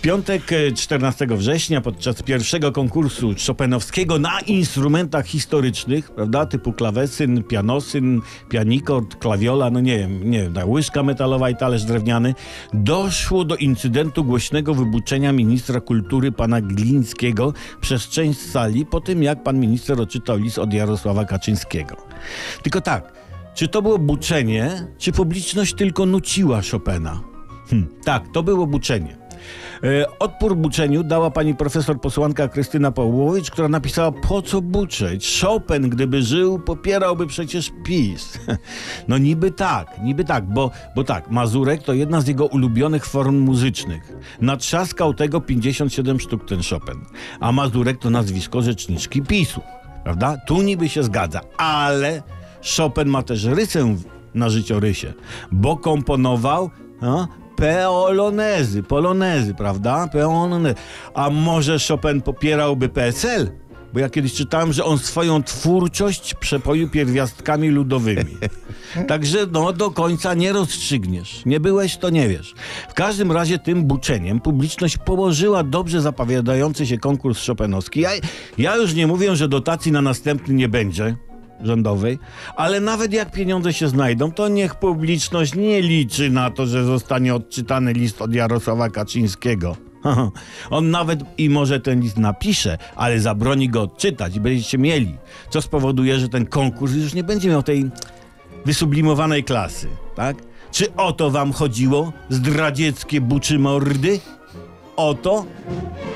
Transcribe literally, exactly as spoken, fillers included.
piątek czternastego września podczas pierwszego konkursu chopinowskiego na instrumentach historycznych, prawda, typu klawesyn, pianosyn, pianikord, klawiola, no nie wiem, nie wiem, łyżka metalowa i talerz drewniany, doszło do incydentu głośnego wybuczenia ministra kultury pana Glińskiego przez część sali po tym, jak pan minister odczytał list od Jarosława Kaczyńskiego. Tylko tak, czy to było buczenie, czy publiczność tylko nuciła Chopina? Hm, tak, to było buczenie. E, odpór buczeniu dała pani profesor posłanka Krystyna Pawłowicz, która napisała: po co buczeć? Chopin, gdyby żył, popierałby przecież PiS. No niby tak, niby tak, bo, bo tak, Mazurek to jedna z jego ulubionych form muzycznych. Natrzaskał tego pięćdziesiąt siedem sztuk ten Chopin. A Mazurek to nazwisko rzeczniczki PiSu, prawda? Tu niby się zgadza, ale Chopin ma też rysę na życiorysie, bo komponował no, peolonezy, polonezy, prawda? Peolonezy. A może Chopin popierałby P S L? Bo ja kiedyś czytałem, że on swoją twórczość przepoił pierwiastkami ludowymi. Także no do końca nie rozstrzygniesz. Nie byłeś, to nie wiesz. W każdym razie tym buczeniem publiczność położyła dobrze zapowiadający się konkurs chopinowski. Ja, ja już nie mówię, że dotacji na następny nie będzie rządowej, ale nawet jak pieniądze się znajdą, to niech publiczność nie liczy na to, że zostanie odczytany list od Jarosława Kaczyńskiego. On nawet i może ten list napisze, ale zabroni go odczytać i będziecie mieli, co spowoduje, że ten konkurs już nie będzie miał tej wysublimowanej klasy, tak? Czy o to wam chodziło, zdradzieckie buczy mordy? O to?